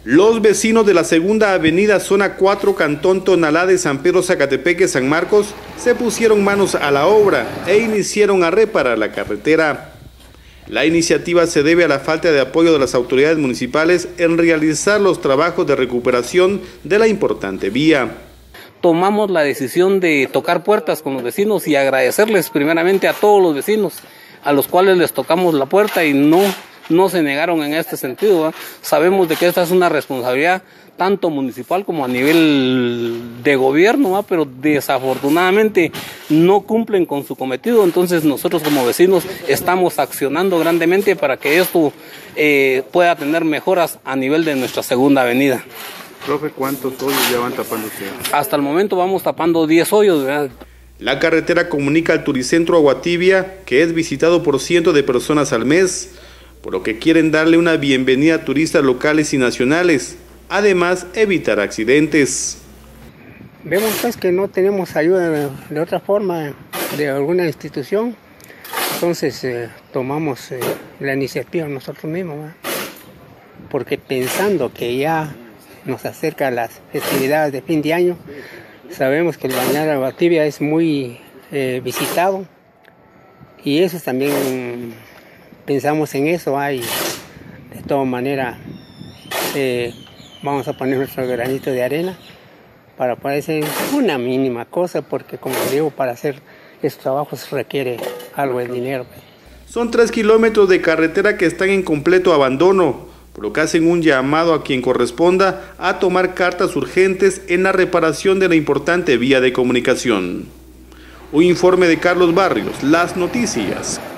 Los vecinos de la Segunda Avenida, Zona 4, Cantón Tonalá de San Pedro Zacatepeque, San Marcos, se pusieron manos a la obra e iniciaron a reparar la carretera. La iniciativa se debe a la falta de apoyo de las autoridades municipales en realizar los trabajos de recuperación de la importante vía. Tomamos la decisión de tocar puertas con los vecinos y agradecerles primeramente a todos los vecinos a los cuales les tocamos la puerta y no se negaron en este sentido, ¿va? Sabemos de que esta es una responsabilidad tanto municipal como a nivel de gobierno, ¿va? Pero desafortunadamente no cumplen con su cometido, entonces nosotros como vecinos estamos accionando grandemente para que esto pueda tener mejoras a nivel de nuestra Segunda Avenida. Profe, ¿cuántos hoyos ya van tapando ustedes? Hasta el momento vamos tapando 10 hoyos, ¿verdad? La carretera comunica al turicentro Aguatibia, que es visitado por cientos de personas al mes, por lo que quieren darle una bienvenida a turistas locales y nacionales, además evitar accidentes. Vemos pues que no tenemos ayuda de otra forma de alguna institución, entonces tomamos la iniciativa nosotros mismos, ¿verdad? Porque pensando que ya nos acerca las festividades de fin de año, sabemos que el balneario Aguatibia es muy visitado y eso también pensamos en eso, y de todas maneras vamos a poner nuestro granito de arena para poder hacer una mínima cosa, porque como digo, para hacer estos trabajos requiere algo de dinero. Son 3 kilómetros de carretera que están en completo abandono, por lo que hacen un llamado a quien corresponda a tomar cartas urgentes en la reparación de la importante vía de comunicación. Un informe de Carlos Barrios, Las Noticias.